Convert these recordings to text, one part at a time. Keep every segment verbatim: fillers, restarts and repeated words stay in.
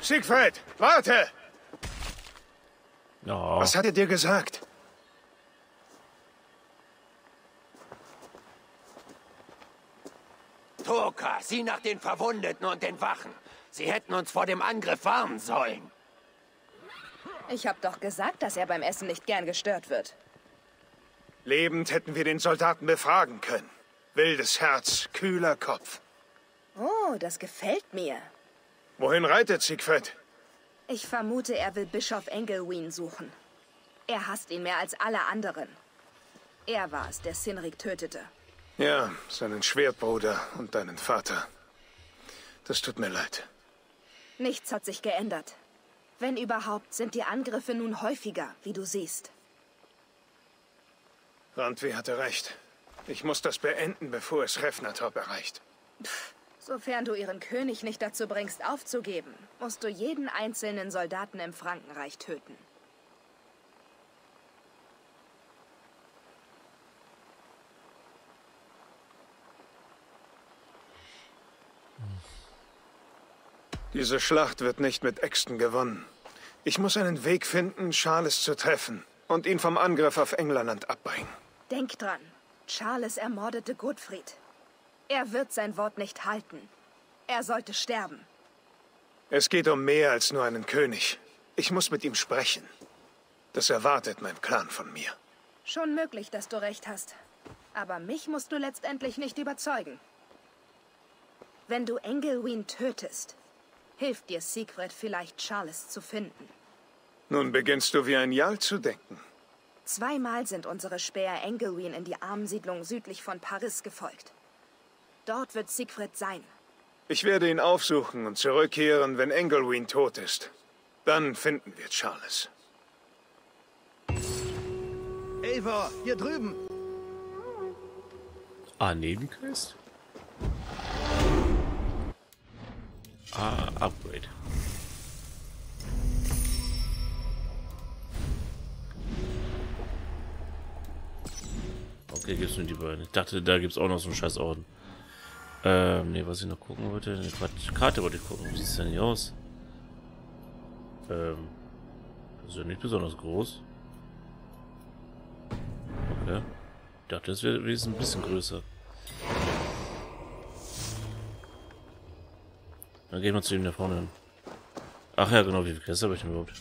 Siegfried, warte! Oh. Was hat er dir gesagt? Toka, sieh nach den Verwundeten und den Wachen. Sie hätten uns vor dem Angriff warnen sollen. Ich hab doch gesagt, dass er beim Essen nicht gern gestört wird. Lebend hätten wir den Soldaten befragen können. Wildes Herz, kühler Kopf. Oh, das gefällt mir. Wohin reitet Siegfried? Ich vermute, er will Bischof Engelwyn suchen. Er hasst ihn mehr als alle anderen. Er war es, der Cynric tötete. Ja, seinen Schwertbruder und deinen Vater. Das tut mir leid. Nichts hat sich geändert. Wenn überhaupt, sind die Angriffe nun häufiger, wie du siehst. Randvi hatte recht. Ich muss das beenden, bevor es Refnatorp erreicht. Pff, sofern du ihren König nicht dazu bringst, aufzugeben, musst du jeden einzelnen Soldaten im Frankenreich töten. Diese Schlacht wird nicht mit Äxten gewonnen. Ich muss einen Weg finden, Charles zu treffen und ihn vom Angriff auf Englerland abbringen. Denk dran, Charles ermordete Godfried. Er wird sein Wort nicht halten. Er sollte sterben. Es geht um mehr als nur einen König. Ich muss mit ihm sprechen. Das erwartet mein Clan von mir. Schon möglich, dass du recht hast. Aber mich musst du letztendlich nicht überzeugen. Wenn du Engelwyn tötest, hilft dir Siegfried vielleicht, Charles zu finden. Nun beginnst du wie ein Jarl zu denken. Zweimal sind unsere Späher Engelwyn in die Armensiedlung südlich von Paris gefolgt. Dort wird Siegfried sein. Ich werde ihn aufsuchen und zurückkehren, wenn Engelwyn tot ist. Dann finden wir Charles. Eivor, hier drüben. Ah, Nebenquest? Ah, Upgrade. Okay, gibt's nur die beiden. Ich dachte, da gibt's auch noch so einen scheiß Orden. Ähm, nee, was ich noch gucken wollte. Eine Karte wollte ich gucken. Wie sieht's denn hier aus? Ähm, das ist ja nicht besonders groß. Okay. Ich dachte, das wäre wenigstens ein bisschen größer. Dann gehen wir zu ihm da vorne hin. Ach ja, genau, wie viele Käste habe ich denn überhaupt?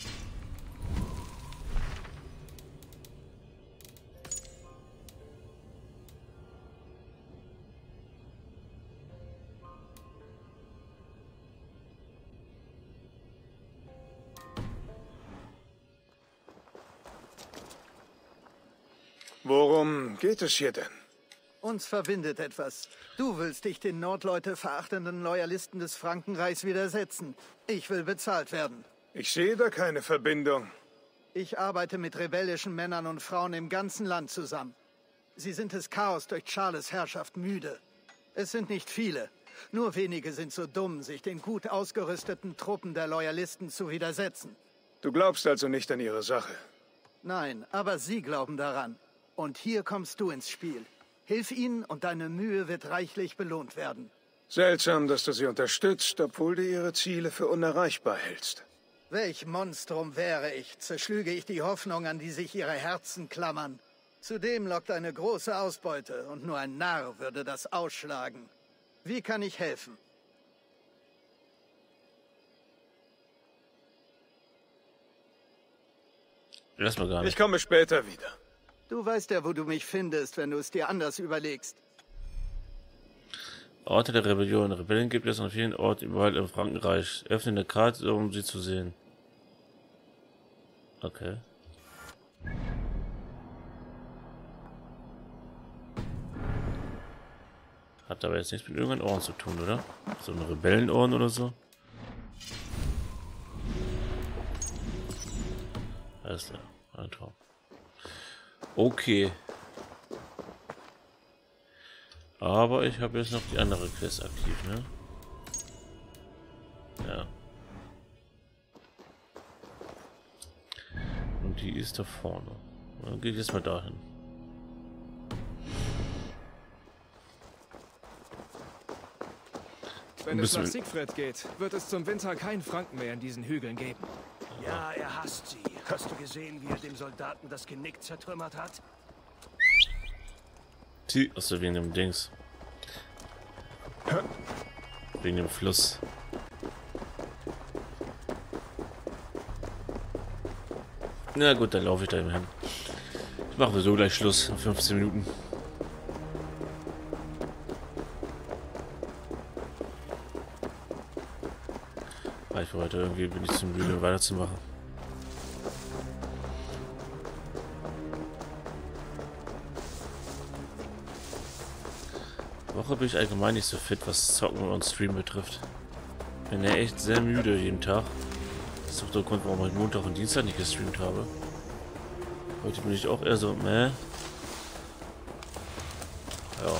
Worum geht es hier denn? Uns verbindet etwas. Du willst dich den Nordleute verachtenden Loyalisten des Frankenreichs widersetzen. Ich will bezahlt werden. Ich sehe da keine Verbindung. Ich arbeite mit rebellischen Männern und Frauen im ganzen Land zusammen. Sie sind des Chaos durch Charles' Herrschaft müde. Es sind nicht viele. Nur wenige sind so dumm, sich den gut ausgerüsteten Truppen der Loyalisten zu widersetzen. Du glaubst also nicht an ihre Sache? Nein, aber sie glauben daran. Und hier kommst du ins Spiel. Hilf ihnen und deine Mühe wird reichlich belohnt werden. Seltsam, dass du sie unterstützt, obwohl du ihre Ziele für unerreichbar hältst. Welch Monstrum wäre ich, zerschlüge ich die Hoffnung, an die sich ihre Herzen klammern. Zudem lockt eine große Ausbeute und nur ein Narr würde das ausschlagen. Wie kann ich helfen? Lass mal gar nicht. Ich komme später wieder. Du weißt ja, wo du mich findest, wenn du es dir anders überlegst. Orte der Rebellion. Rebellen gibt es an vielen Orten überall im Frankenreich. Öffne eine Karte, um sie zu sehen. Okay. Hat aber jetzt nichts mit irgendeinem Orden zu tun, oder? So ein Rebellenorden oder so? Alles klar. Ein Traum. Okay. Aber ich habe jetzt noch die andere Quest aktiv, ne? Ja. Und die ist da vorne. Dann gehe ich jetzt mal dahin. Wenn es nach Siegfried geht, wird es zum Winter keinen Franken mehr in diesen Hügeln geben. Ja, er hasst sie. Hast du gesehen, wie er dem Soldaten das Genick zertrümmert hat? Die, achso, wegen dem Dings. Wegen dem Fluss. Na gut, dann laufe ich da eben hin. Ich mache so gleich Schluss in fünfzehn Minuten. Reicht für heute. Irgendwie bin ich zu müde, weiterzumachen. Woche bin ich allgemein nicht so fit, was Zocken und Stream betrifft. Bin ja echt sehr müde jeden Tag. Das ist auch der Grund, warum ich Montag und Dienstag nicht gestreamt habe. Heute bin ich auch eher so, meh. Ja.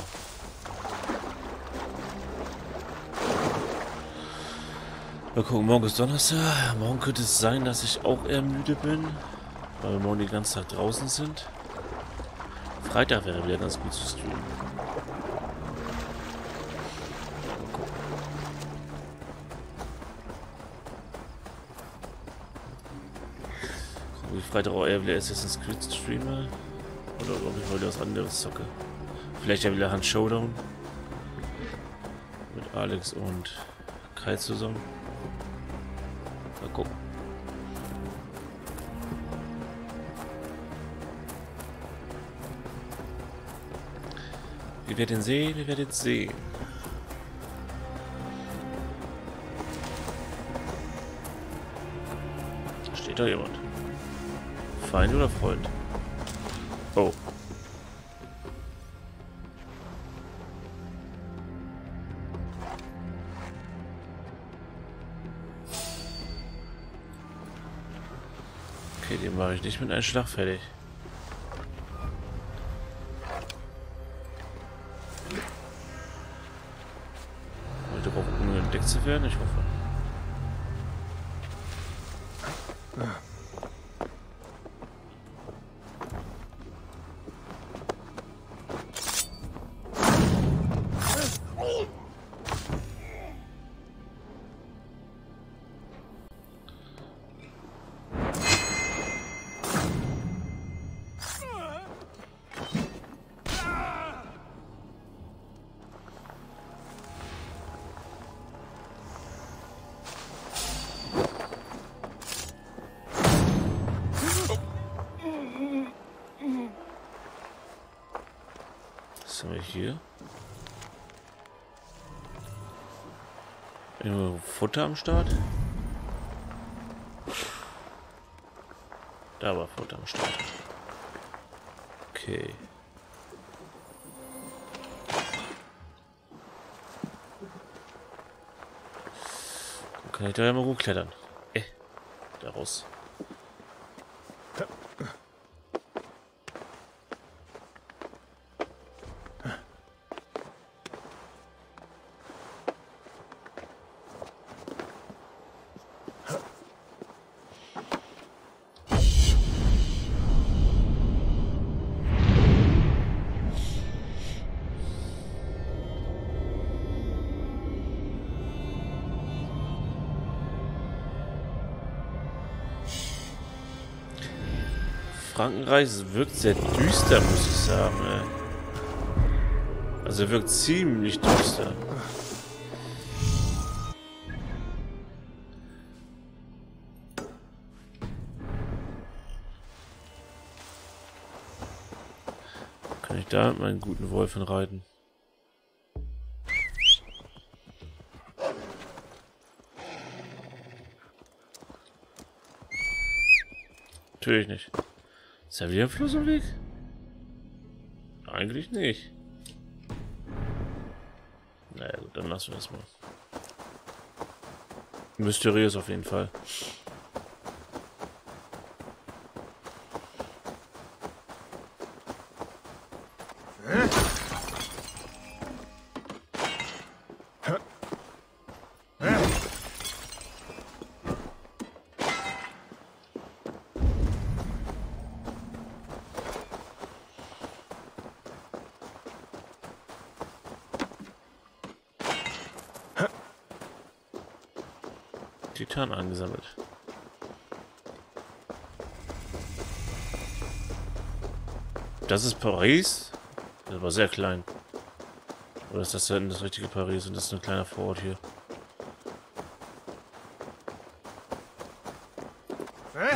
Mal gucken, morgen ist Donnerstag. Morgen könnte es sein, dass ich auch eher müde bin, weil wir morgen den ganzen Tag draußen sind. Freitag wäre wieder ganz gut zu streamen. Ich Freitag auch eher wieder Assassin's Creed streame. Oder ob ich heute was anderes zocke. Vielleicht ja wieder Hand Showdown. Mit Alex und Kai zusammen. Mal gucken. Wir werden sehen, wir werden sehen. Steht da jemand? Feind oder Freund? Oh. Okay, den mache ich nicht mit einem Schlag fertig. Heute braucht um entdeckt zu werden, ich hoffe. Was haben wir hier? Irgendwo Futter am Start? Da war Futter am Start. Okay. Dann kann ich da ja mal hochklettern. Eh, da raus. Frankenreich wirkt sehr düster, muss ich sagen. Ey. Also wirkt ziemlich düster. Kann ich da mit meinen guten Wolfen reiten? Natürlich nicht. Ist ja wieder ein Fluss im Weg? Eigentlich nicht. Naja gut, dann lassen wir das mal. Mysteriös auf jeden Fall. Titan eingesammelt. Das ist Paris? Das war sehr klein. Oder ist das denn das richtige Paris und das ist ein kleiner Vorort hier? Hä?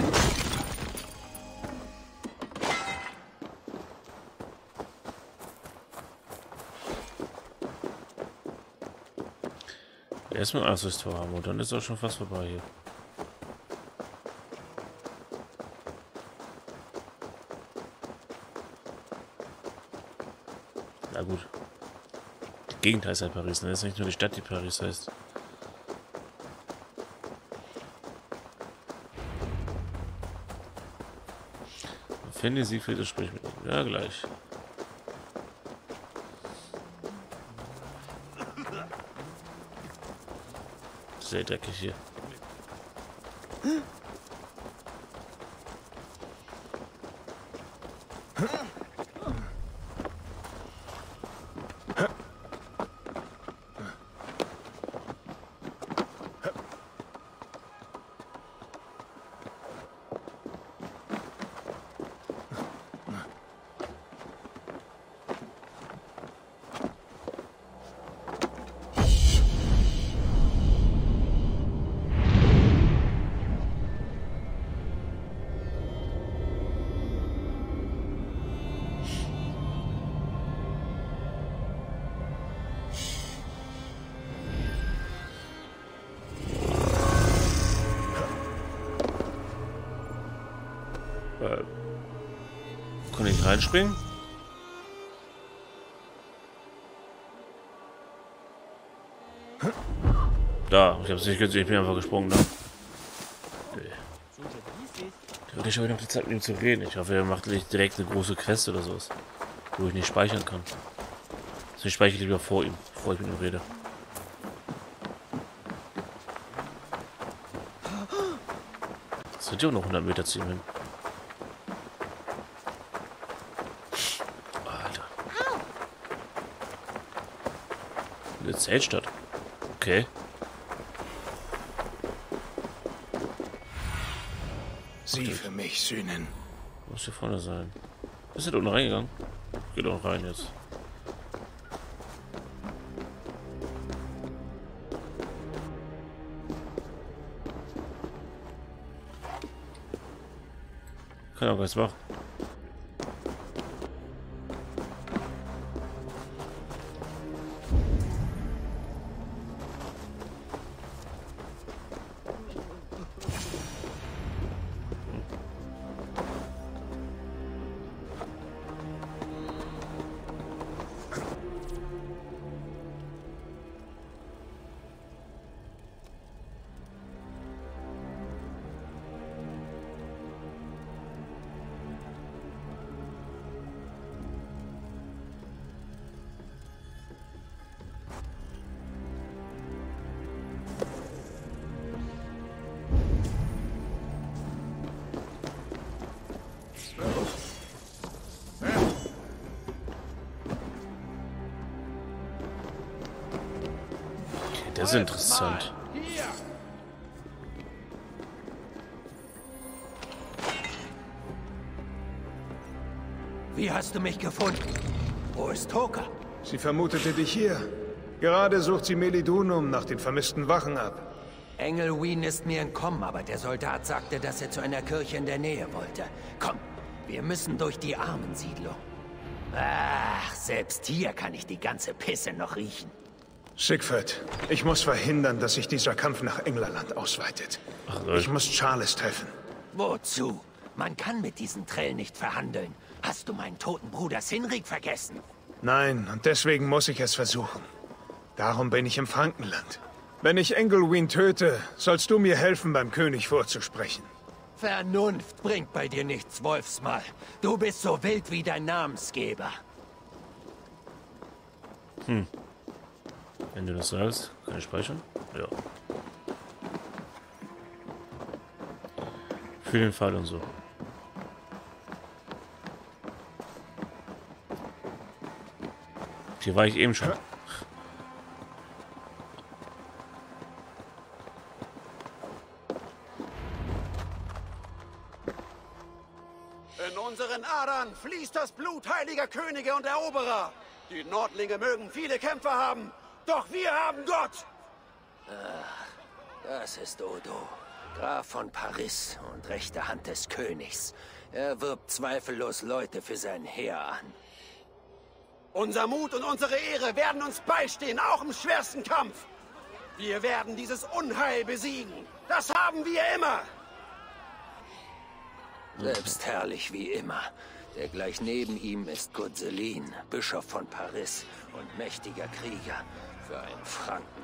Erstmal ein Tor haben und dann ist auch schon fast vorbei hier. Na gut. Die Gegend heißt halt Paris, ne? Das ist nicht nur die Stadt, die Paris heißt. Finde Siegfried, das spricht mit ihm. Ja, gleich. Sehr dreckig hier. Äh, kann ich reinspringen? Da, ich hab's nicht gesehen, ich bin einfach gesprungen. Ne? Ich habe noch die Zeit, mit ihm zu reden. Ich hoffe, er macht nicht direkt eine große Quest oder sowas, wo ich nicht speichern kann. Deswegen speichere ich lieber vor ihm, bevor ich mit ihm rede. Das sind ja auch noch hundert Meter zu ihm hin. Alter. Eine Zeltstadt. Okay. Sie für mich sühnen. Muss hier vorne sein. Ist er da unten reingegangen? Geht doch rein jetzt. Kann auch gar nichts machen. Das ist interessant. Wie hast du mich gefunden? Wo ist Toka? Sie vermutete dich hier. Gerade sucht sie Melidunum nach den vermissten Wachen ab. Engelwyn ist mir entkommen, aber der Soldat sagte, dass er zu einer Kirche in der Nähe wollte. Komm, wir müssen durch die Armensiedlung. Ach, selbst hier kann ich die ganze Pisse noch riechen. Siegfried, ich muss verhindern, dass sich dieser Kampf nach Englerland ausweitet. Ach, ich muss Charles treffen. Wozu? Man kann mit diesen Trell nicht verhandeln. Hast du meinen toten Bruder Sinrik vergessen? Nein, und deswegen muss ich es versuchen. Darum bin ich im Frankenland. Wenn ich Engelwyn töte, sollst du mir helfen, beim König vorzusprechen. Vernunft bringt bei dir nichts, Wolfsmal. Du bist so wild wie dein Namensgeber. Hm. Wenn du das sagst, kann ich speichern? Ja. Für den Fall und so. Hier war ich eben schon. In unseren Adern fließt das Blut heiliger Könige und Eroberer. Die Nordlinge mögen viele Kämpfer haben, doch wir haben Gott. Ach, das ist Odo, Graf von Paris und rechte Hand des Königs. Er wirbt zweifellos Leute für sein Heer an. Unser Mut und unsere Ehre werden uns beistehen, auch im schwersten Kampf. Wir werden dieses Unheil besiegen. Das haben wir immer. Selbstherrlich wie immer. Der gleich neben ihm ist Gutzelin, Bischof von Paris und mächtiger Krieger für einen Franken.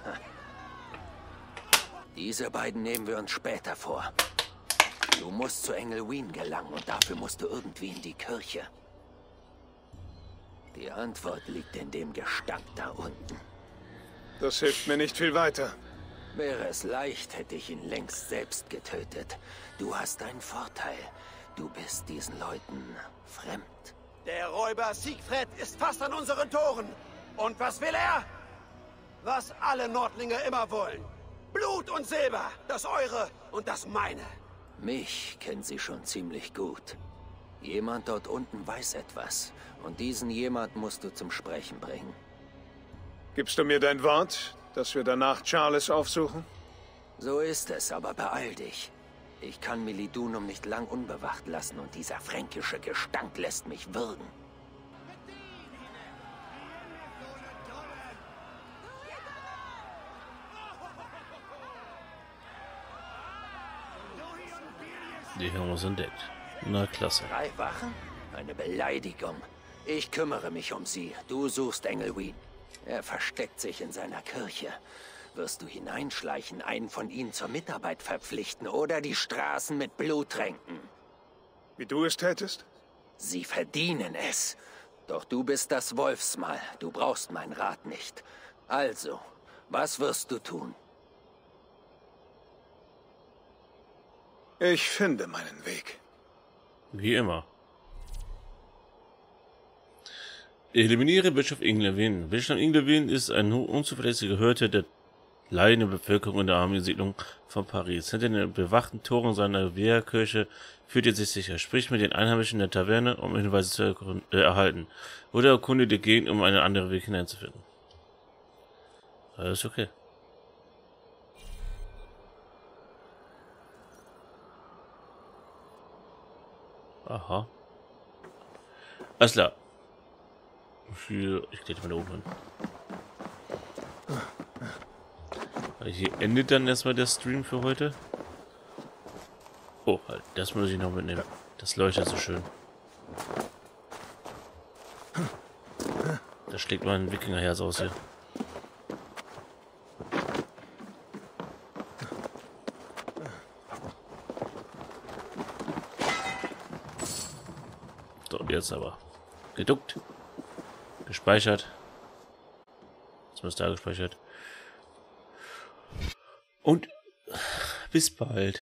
Diese beiden nehmen wir uns später vor. Du musst zu Engelwyn gelangen und dafür musst du irgendwie in die Kirche. Die Antwort liegt in dem Gestank da unten. Das hilft mir nicht viel weiter. Wäre es leicht, hätte ich ihn längst selbst getötet. Du hast einen Vorteil. Du bist diesen Leuten fremd. Der Räuber Siegfried ist fast an unseren Toren. Und was will er? Was alle Nordlinge immer wollen. Blut und Silber, das eure und das meine. Mich kennt sie schon ziemlich gut. Jemand dort unten weiß etwas. Und diesen jemand musst du zum Sprechen bringen. Gibst du mir dein Wort, dass wir danach Charles aufsuchen? So ist es, aber beeil dich. Ich kann Melidunum nicht lang unbewacht lassen und dieser fränkische Gestank lässt mich würgen. Die haben uns entdeckt. Na klasse. Drei Wachen? Eine Beleidigung. Ich kümmere mich um sie. Du suchst Engelwyn. Er versteckt sich in seiner Kirche. Wirst du hineinschleichen, einen von ihnen zur Mitarbeit verpflichten oder die Straßen mit Blut tränken? Wie du es tätest? Sie verdienen es. Doch du bist das Wolfsmal. Du brauchst meinen Rat nicht. Also, was wirst du tun? Ich finde meinen Weg. Wie immer. Eliminiere Bischof Engelwyn. Bischof Engelwyn ist ein unzuverlässiger Hirte der leidenden Bevölkerung in der armen Siedlung von Paris. Hinter den bewachten Toren seiner Wehrkirche fühlt er sich sicher. Sprich mit den Einheimischen der Taverne, um Hinweise zu äh, erhalten. Oder erkunde die Gegend, um einen anderen Weg hineinzufinden. Alles okay. Aha. Alles klar. Hier, ich gehe mal da oben hin. Hier endet dann erstmal der Stream für heute. Oh, halt, das muss ich noch mitnehmen. Das leuchtet so schön. Da schlägt mein Wikingerherz aus hier. So, jetzt aber. Geduckt. Gespeichert. Jetzt ist da gespeichert. Und bis bald.